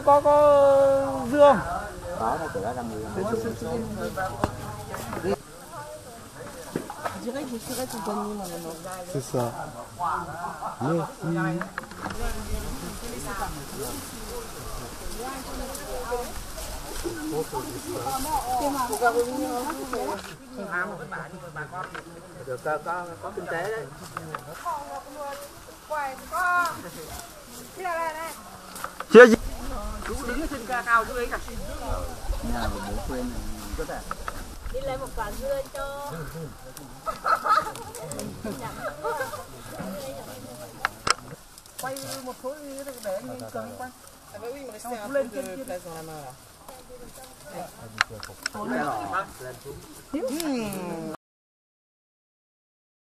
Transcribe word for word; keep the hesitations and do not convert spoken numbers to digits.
có có dưa không? Có, nó cửa răng người. C'est ça. Merci. Được có có có kinh tế đấy. Chưa gì? Chú đứng ở trên cao dưới ấy cả. Nhà của bố quên có thể. Đi lấy một quả dưa cho. Quay một số để anh cầm quay. Xong lên trên kia.